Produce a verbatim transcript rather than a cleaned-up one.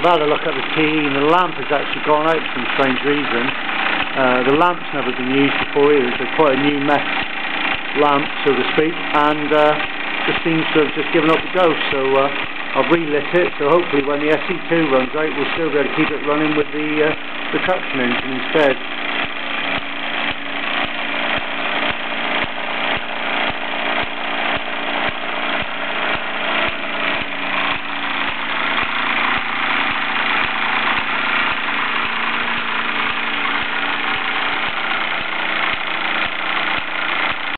I've had a look at the key, and the lamp has actually gone out for some strange reason. Uh, the lamp's never been used before either. It's a quite a new mess lamp, so to speak, and uh, just seems to have just given up the ghost. So uh, I've relit it, so hopefully when the S E two runs out we'll still be able to keep it running with the, uh, the traction engine instead.